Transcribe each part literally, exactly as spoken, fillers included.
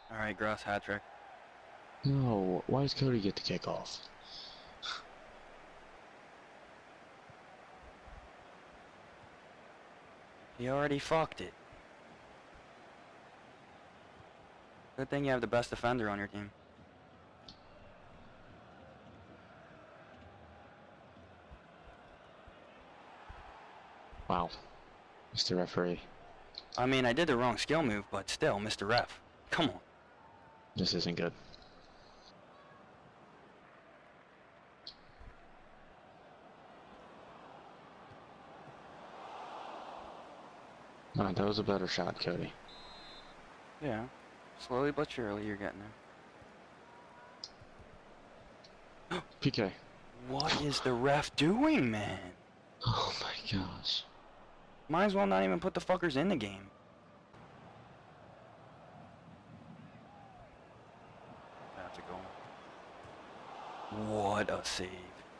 All right, Gross hat trick. No, why does Cody get the kickoff? He already fucked it. Good thing you have the best defender on your team. Wow, Mister Referee. I mean, I did the wrong skill move, but still, Mister Ref. Come on. This isn't good. Alright, that was a better shot, Cody. Yeah. Slowly but surely, you're getting there. P K. What is the ref doing, man? Oh my gosh. Might as well not even put the fuckers in the game. That's a goal. What a save.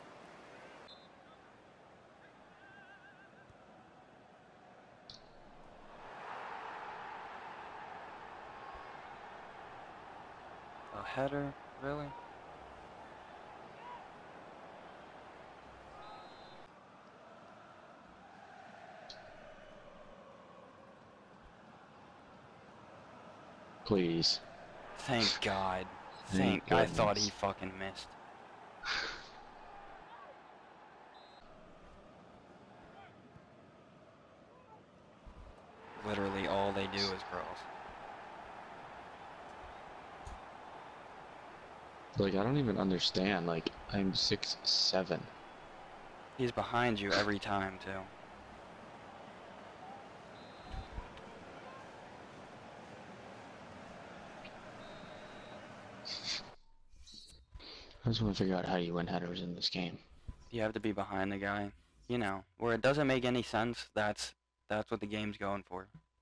A header? Really? Please. Thank God. Thank Thank. I thought goodness. he fucking missed. Literally all they do is cross. Like, I don't even understand. Like, I'm six seven. He's behind you every time, too. I just want to figure out how you win headers in this game. You have to be behind the guy. You know, where it doesn't make any sense, that's that's what the game's going for.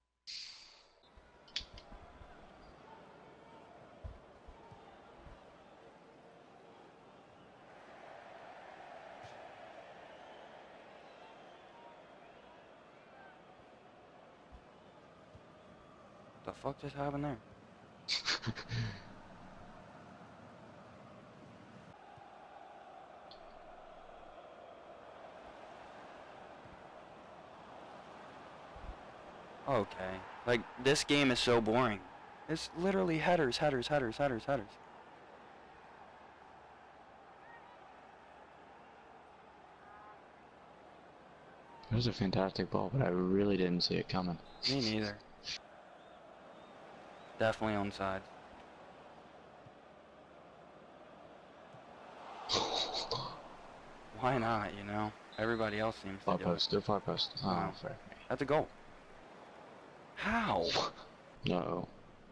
The fuck just happened there? Okay. Like, this game is so boring. It's literally headers, headers, headers, headers, headers. That was a fantastic ball, but I really didn't see it coming. Me neither. Definitely onside. Why not, you know? Everybody else seems to Far do post, it. do far post. Oh, Wow. fair. That's a goal. How? No.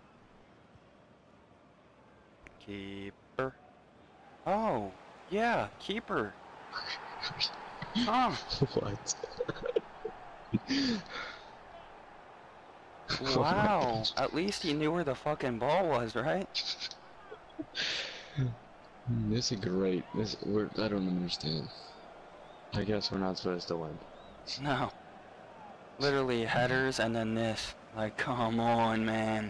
Keeper. Oh, yeah, keeper. Huh. What? Wow. At least he knew where the fucking ball was, right? This is great. This we're I don't understand. I guess we're not supposed to win. No. Literally headers and then this. Like, come on, man.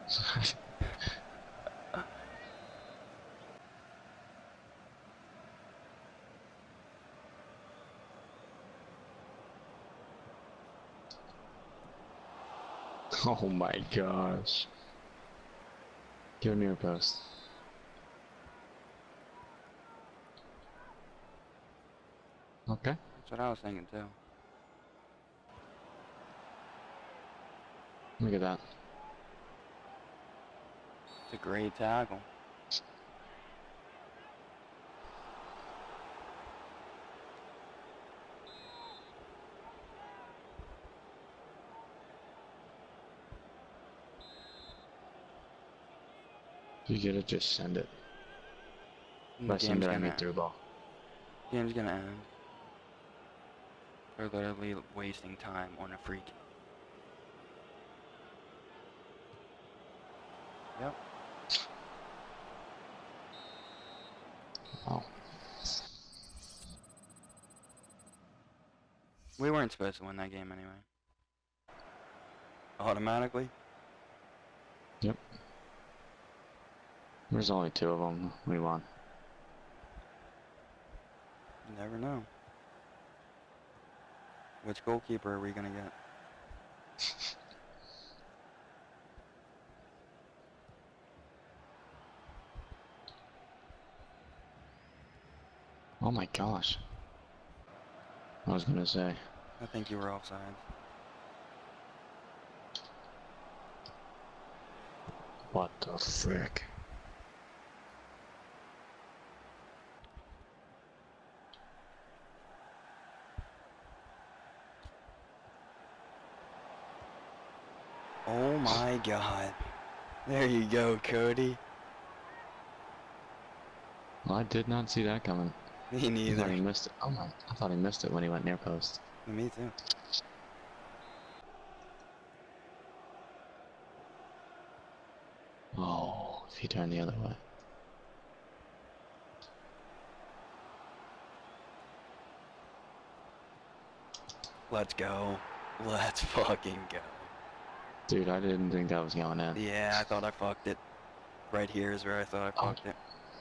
Oh my gosh. Go near post. Okay. That's what I was thinking, too. Look at that. It's a great tackle. If you get it, just send it. And By the send game's it, I gonna mean through ball. game's gonna end. They're literally wasting time on a freak. Yep. Oh. We weren't supposed to win that game anyway. Automatically? Yep. There's only two of them. We won. You never know. Which goalkeeper are we gonna get? Oh my gosh. I was gonna say. I think you were offside. What the frick? Oh my god. There you go, Cody. Well, I did not see that coming. Me I thought neither. he missed it. Oh my! I thought he missed it when he went near post. Me too. Oh, if he turned the other way. Let's go. Let's fucking go. Dude, I didn't think that was going in. Yeah, I thought I fucked it. Right here is where I thought I Oh. fucked it.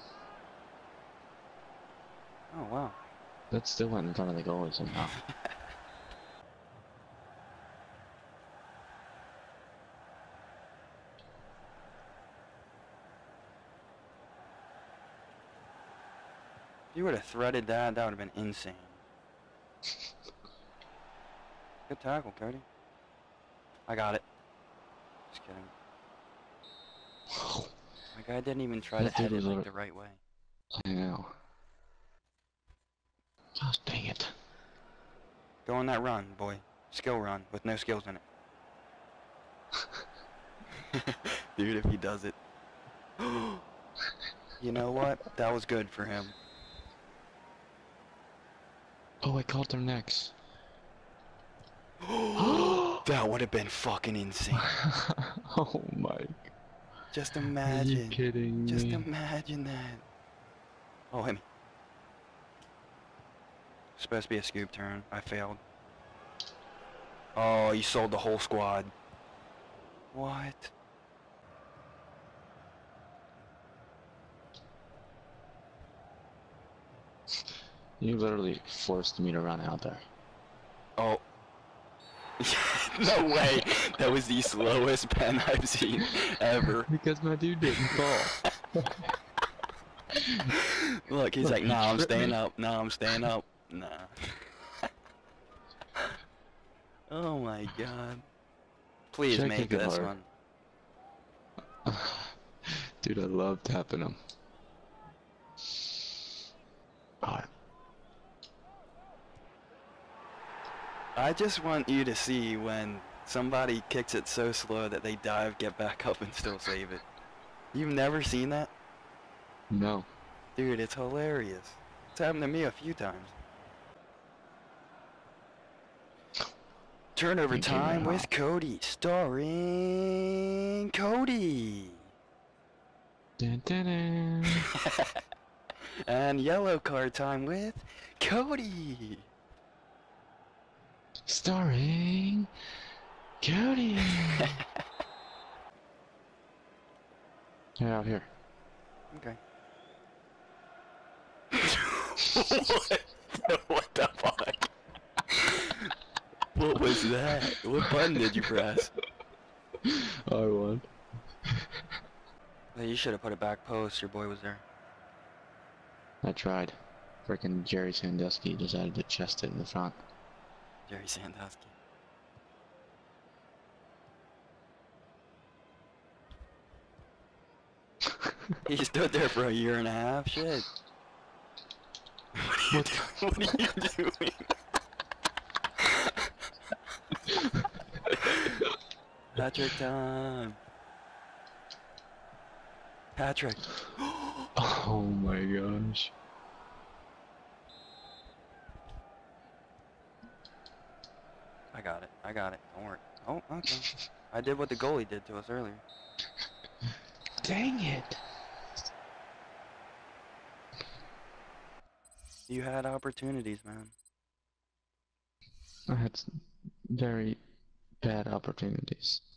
Oh, wow. That still went in front of the goalie somehow. If you would have threaded that, that would have been insane. Good tackle, Cody. I got it. Just kidding. My guy didn't even try That to dude head it was like a- the right way. I know. Gosh dang it. Go on that run, boy. Skill run with no skills in it. Dude, if he does it. You know what? That was good for him. Oh, I caught their necks. That would have been fucking insane. Oh my. Just Are you imagine. kidding Just me? imagine that. Oh, hit me. Supposed to be a scoop turn. I failed. Oh, you sold the whole squad. What? You literally forced me to run out there. Oh. No way. That was the slowest pen I've seen ever. Because my dude didn't fall. Look, he's Look, like, he nah, I'm tripped staying me. up. Nah, I'm staying up. Nah. Oh my god. Please Check make it this hard. one. Dude, I love tapping them. Oh, I just want you to see when somebody kicks it so slow that they dive, get back up, and still save it. You've never seen that? no. Dude, it's hilarious. It's happened to me a few times. Turnover You came time right with off. Cody, starring Cody. Dun, dun, dun. And yellow card time with Cody. Starring Cody. Get out here. Okay. what? What the fuck? What was that? What button did you press? R one. Hey, you should have put it back post. Your boy was there. I tried. Frickin' Jerry Sandusky decided to chest it in the front. Jerry Sandusky. He stood there for a year and a half. Shit. What are you, what are you doing? Patrick time. Patrick. Oh my gosh. I got it. I got it. Don't worry. Oh, okay. I did what the goalie did to us earlier. Dang it. You had opportunities, man. I had some very bad opportunities.